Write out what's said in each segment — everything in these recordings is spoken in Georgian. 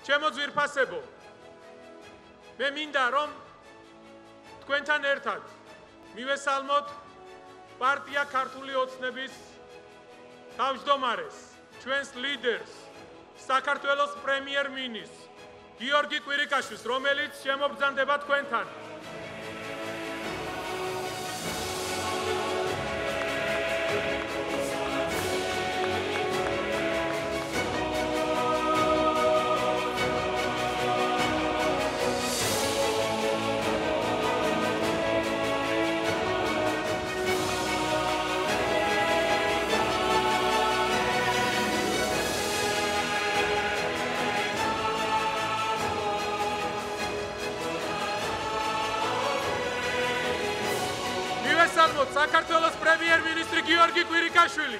ჩემო ძვირფასებო, მე მინდა რომ თქვენთან ერთად მივესალმოთ პარტია ქართული ოცნების თავმჯდომარეს, ჩვენს ლიდერს, საქართველოს პრემიერ-მინისტრს გიორგი კვირიკაშვილს, რომელიც შემობრძანდება თქვენთან. მივესალმოთ საქართველოს პრემიერ-მინისტრი გიორგი კვირიკაშვილი.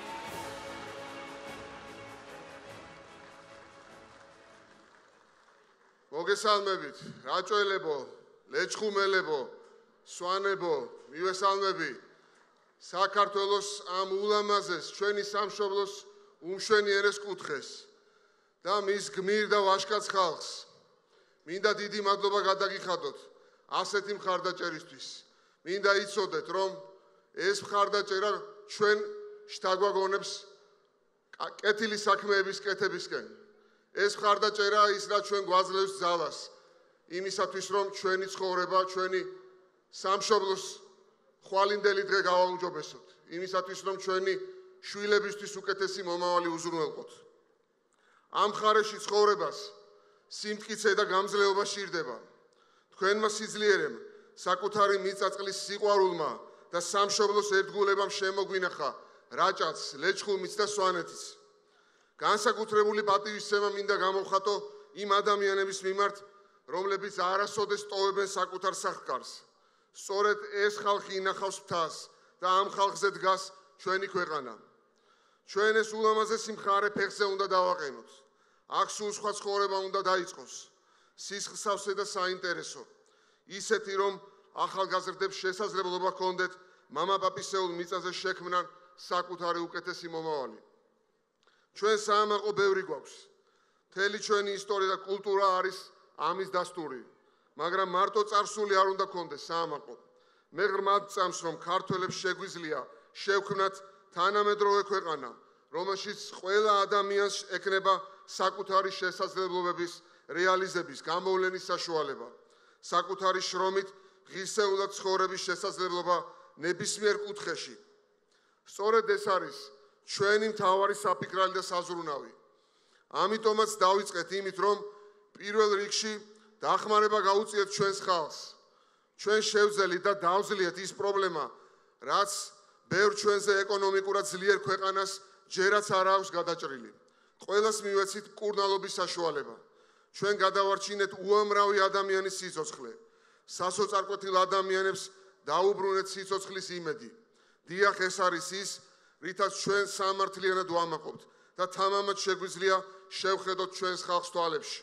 მოგესალმებით, რაჭველებო, ლეჩხუმელებო, სვანებო, მივესალმები საქართველოს ამ ულამაზეს ჩვენი სამშობლოს უმშვენიერეს კუთხეს და მის გმირ და ვაჟკაც ხალხს. მინდა დიდი მადლობა გადაგიხადოთ ასეთი მხარდაჭერისთვის. მინდა იცოდეთ, რომ ეს მხარდაჭერა ჩვენ შთაგვაგონებს კეთილი საქმეების კეთებისკენ. ეს მხარდაჭერა ის რა ჩვენ გვაძლევს ძალას იმისათვის, რომ ჩვენი ცხოვრება, ჩვენი სამშობლოს ხვალინდელი დღე გავაუმჯობესოთ, იმისათვის, რომ ჩვენი შვილებისთვის უკეთესი მომავალი უზრუნველყოთ. ამ მხარეში ცხოვრებას სიმტკიცე და გამძლეობა სჭირდება. თქვენმა სიძლიერემ საკუთარი მიწაწყლის სიყვარულმა და სამშობლოს ერთგულებამ შემოგვინახა რაჭაც, ლეჩხუმიც და სვანეთიც. განსაკუთრებული პატივისცემა მინდა გამოვხატო იმ ადამიანების მიმართ, რომლებიც არასოდეს ტოვებენ საკუთარ სახკარს. სწორედ ეს ხალხი ინახავს მთას და ამ ხალხზე დგას ჩვენი ქვეყანა. ჩვენ ეს ულამაზესი მხარე ფეხზე უნდა დავაყენოთ. აქ სულ სხვა ცხოვრება უნდა დაიწყოს. სისხლსავსე და საინტერესო. ისეთი, რომ ახალგაზრდებს შესაძლებლობა ჰქონდეთ მამაპაპისეულ მიწაზე შექმნან საკუთარი უკეთესი მომავალი. ჩვენ საამაყო ბევრი გვაქვს. მთელი ჩვენი ისტორია და კულტურა არის ამის დასტური. მაგრამ მარტო წარსული არ უნდა გქონდეს საამაყო. მე ღრმად წამს, რომ ქართველებს შეგვიძლია შევქმნათ თანამედროვე ქვეყანა, რომელშიც ყველა ადამიანს ექნება საკუთარი შესაძლებლობების რეალიზების გამოვლენის საშუალება. საკუთარი შრომით ღირსეულად ცხოვრების შესაძლებლობა ნებისმიერ კუთხეში. სწორედ ეს არის ჩვენი მთავარი საფიქრალი და საზრუნავი. ამიტომაც დავიწყეთ იმით, რომ პირველ რიგში დახმარება გაუწიეთ ჩვენს ხალხს. ჩვენ შევძელით და დავძლიეთ ის პრობლემა, რაც ბევრ ჩვენზე ეკონომიკურად ძლიერ ქვეყანას ჯერაც არ აქვს გადაჭრილი. ყველას მივეცით მკურნალობის საშუალება. ჩვენ გადავარჩინეთ უამრავი ადამიანის სიცოცხლე. სასოწარკვეთილ ადამიანებს დაუბრუნეთ სიცოცხლის იმედი. დიახ, ეს არის ის, რითაც ჩვენ სამართლიანად ვამაყობთ და თამამად შეგვიძლია შევხედოთ ჩვენს ხალხს თვალებში.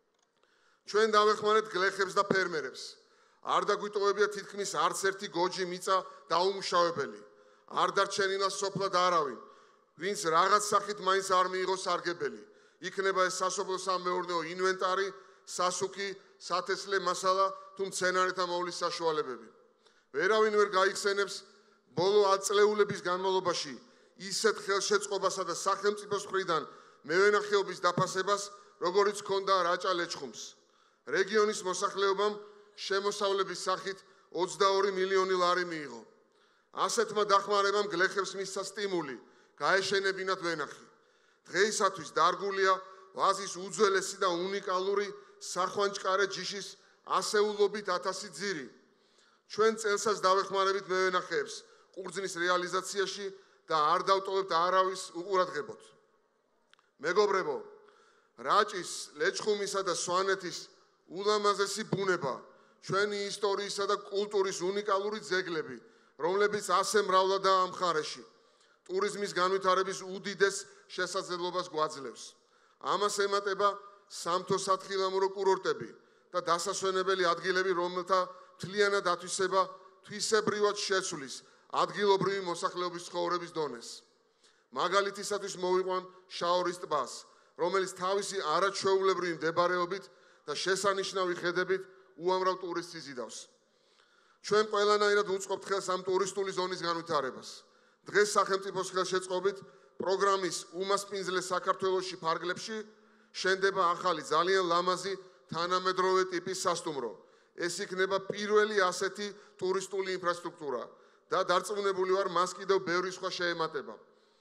ჩვენ დავეხმარეთ გლეხებს და ფერმერებს. არ დაგვიტოვებია თითქმის არც ერთი გოჯი მიწა დაუმუშავებელი. არ დარჩენილა სოფლად არავინ, ვინც რაღაც სახით მაინც არ მიიღო სარგებელი. იქნება ეს სასოფლო-სამეურნეო ინვენტარი, სასუქი, სათესლე მასალა თუ მცენარეთა მოვლის საშუალებები. ვერავინ ვერ გაიხსენებს ბოლო 10 წლეულების განმავლობაში ისეთ ხელშეწყობასა და სახელმწიფოს მხრიდან მევენახეობის დაფასებას, როგორიც ჰქონდა რაჭა ლეჩხუმს. რეგიონის მოსახლეობამ შემოსავლების სახით 22 მილიონი ლარი მიიღო. ასეთმა დახმარებამ გლეხებს მისცა სტიმული გაეშენებინათ ვენახი. დღეისათვის დარგულია ვაზის უძველესი და უნიკალური სახვანჭკარე ჯიშის ასეულობით 1000 ძირი. ჩვენ წელსაც დავეხმარებით მევენახეებს ყურძნის რეალიზაციაში და არ დავტოვებთ არავის უყურადღებოთ. მეგობრებო, რაჭის, ლეჩხუმისა და სვანეთის ულამაზესი ბუნება, ჩვენი ისტორიისა და კულტურის უნიკალური ძეგლები, რომლებიც ასე მრავლადაა ამ მხარეში, ტურიზმის განვითარების უდიდეს შესაძლებლობას გვაძლევს. ამას ემატება სამთო-სათხილამურო კურორტები და დასასვენებელი ადგილები, რომელთა მთლიანად ათვისება თვისებრივად შეცვლის ადგილობრივი მოსახლეობის ცხოვრების დონეს. მაგალითისათვის მოვიყვან შაორის ტბას, რომელიც თავისი არაჩვეულებრივი მდებარეობით და შესანიშნავი ხედებით უამრავ ტურისტს იზიდავს. ჩვენ ყველანაირად უწყობთ ხელს ამ ტურისტული ზონის განვითარებას. დღეს სახელმწიფოს ხელშეწყობით პროგრამის უმასპინძლე საქართველოში ფარგლებში შენდება ახალი ძალიან ლამაზი თანამედროვე ტიპის სასტუმრო. ეს იქნება პირველი ასეთი ტურისტული ინფრასტრუქტურა და დარწმუნებული ვარ, მას კიდევ ბევრი სხვა შეემატება.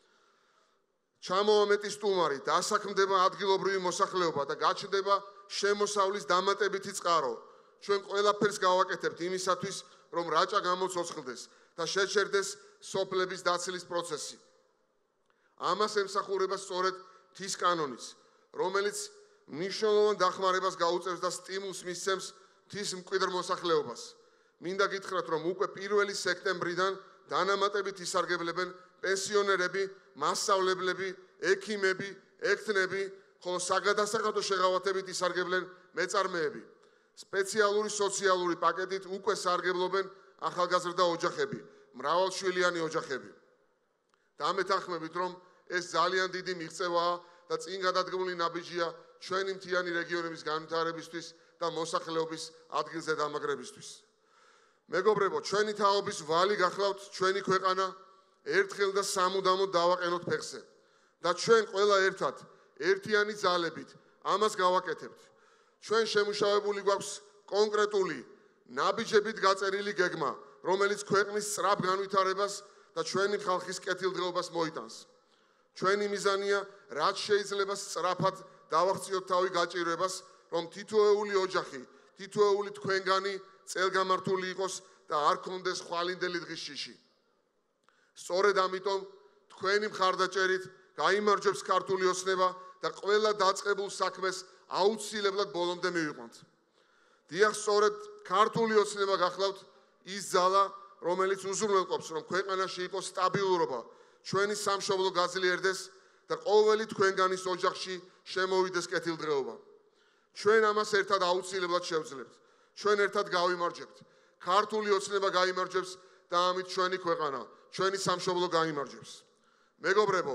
ჩამოამეტი სტუმარი, დასაქმდება ადგილობრივი მოსახლეობა და გაჩნდება შემოსავლის დამატებითი წყარო. ჩვენ ყველაფერს გავაკეთებთ იმისათვის, რომ რაჭა გამოცოცხლდეს და შეჩერდეს სოფლების დაცლის პროცესი. ამას ემსახურება სწორედ მთის კანონიც, რომელიც მნიშვნელოვან დახმარებას გაუწევს და სტიმულს მისცემს მთის მკვიდრ მოსახლეობას. მინდა გითხრათ, რომ უკვე 1 სექტემბრიდან დანამატებით ისარგებლებენ პენსიონერები, მასწავლებლები, ექიმები, ექთნები, ხოლო საგადასახადო შეღავათებით ისარგებლენ მეწარმეები. სპეციალური სოციალური პაკეტით უკვე სარგებლობენ ახალგაზრდა ოჯახები, მრავალშვილიანი ოჯახები. დამეთანხმებით, რომ ეს ძალიან დიდი მიღწევაა და წინ გადადგმული ნაბიჯია ჩვენი მთიანი რეგიონების განვითარებისთვის და მოსახლეობის ადგილზე დამაგრებისთვის. მეგობრებო, ჩვენი თაობის ვალი გახლავთ ჩვენი ქვეყანა ერთხელ და სამუდამოდ დავაყენოთ ფეხზე და ჩვენ ყველა ერთად ერთიანი ძალებით ამას გავაკეთებთ. ჩვენ შემუშავებული გვაქვს კონკრეტული ნაბიჯებით გაწერილი გეგმა, რომელიც ქვეყნის სწრაფ განვითარებას და ჩვენი ხალხის კეთილდღეობას მოიტანს. ჩვენი მიზანია, რაც შეიძლება სწრაფად დავახციოთ თავი გაჭირვებას, რომ თითოეული ოჯახი, თითოეული თქვენგანი წელგამართული იყოს და არ გქონდეს ხვალინდელი დღის შიში. სწორედ ამიტომ თქვენი მხარდაჭერით გაიმარჯვებს ქართული ოცნება და ყველა დაწყებულ საქმეს აუცილებლად ბოლომდე მივიყვანთ. დიახ, სწორედ ქართული ოცნება გახლავთ ის ძალა, რომელიც უზრუნველყოფს, რომ ქვეყანაში იყოს სტაბილურობა, ჩვენი სამშობლო გაძლიერდეს და ყოველი თქვენგანის ოჯახში შემოვიდეს კეთილდღეობა. ჩვენ ამას ერთად აუცილებლად შევძლებთ. ჩვენ ერთად გავიმარჯვებთ. ქართული ოცნება გაიმარჯვებს და ამით ჩვენი ქვეყანა, ჩვენი სამშობლო გაიმარჯვებს. მეგობრებო,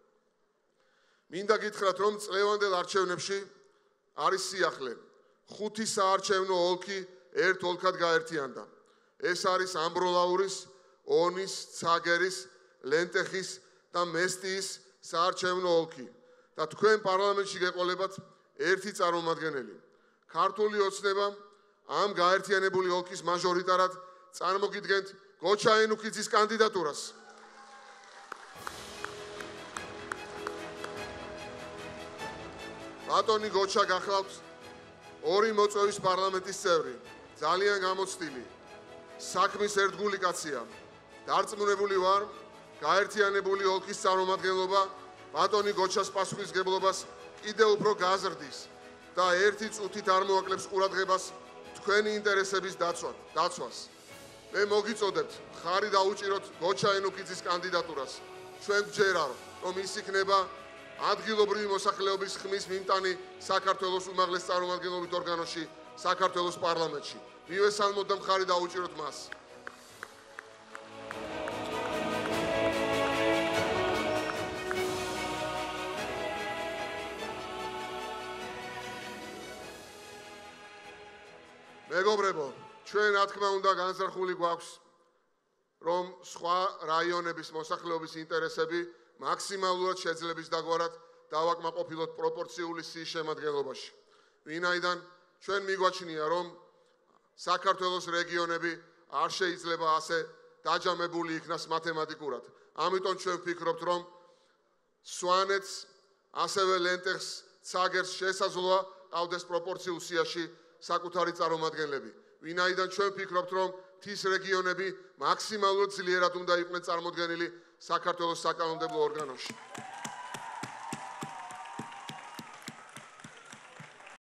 მინდა გითხრათ, რომ წლევანდელ არჩევნებში არის სიახლე. 5 საარჩევნო ოლქი ერთ ოლქად გაერთიანდა. ეს არის ამბროლაურის, ონის, ცაგერის, ლენტეხის და მესტიის საარჩევნო ოლქი და თქვენ პარლამენტში გეყოლებათ ერთი წარმომადგენელი. ქართული ოცნება ამ გაერთიანებული ოლქის მაჟორიტარად წარმოგიდგენთ გოჩა ენუქიძის კანდიდატურას. ბატონი გოჩა გახლავთ 2 მოწვევის პარლამენტის წევრი, ძალიან გამოცდილი, საქმის ერთგული კაცია. დარწმუნებული ვარ, გაერთიანებული ოლქის წარმომადგენლობა ბატონი გოჩას პასუხისმგებლობას კიდევ უფრო გაზრდის და ერთი წუთით არ მოაკლებს ყურადღებას თქვენი ინტერესების დაცვას. მე მოგიწოდებთ ხარი დაუჭიროთ გოჩა ენუქიძის კანდიდატურას. ჩვენ გვჯერა, რომ ის იქნება ადგილობრივი მოსახლეობის ხმის მიმტანი საქართველოს უმაღლეს წარმომადგენლობით ორგანოში, საქართველოს პარლამენტში. მივესალმოთ და ხარი დაუჭიროთ მას. მეგობრებო, ჩვენ რა თქმა უნდა განზრახული გვაქვს, რომ სხვა რაიონების მოსახლეობის ინტერესები მაქსიმალურად შეძლების დაგვარად დავაკმაყოფილოთ პროპორციული სიის შემადგენლობაში. ვინაიდან ჩვენ მიგვაჩნია, რომ საქართველოს რეგიონები არ შეიძლება ასე დაჯამებული იქნას მათემატიკურად. ამიტომ ჩვენ ვფიქრობთ, რომ სვანეთს, ასევე ლენტეხს, ცაგერს შესაძლოა ყავდეს პროპორციულ სიაში საკუთარი წარმომადგენლები. ვინაიდან ჩვენ ვფიქრობთ, რომ მთის რეგიონები მაქსიმალურად ძლიერად უნდა იყვნენ წარმოდგენილი საქართველოს საკანონმდებლო ორგანოში.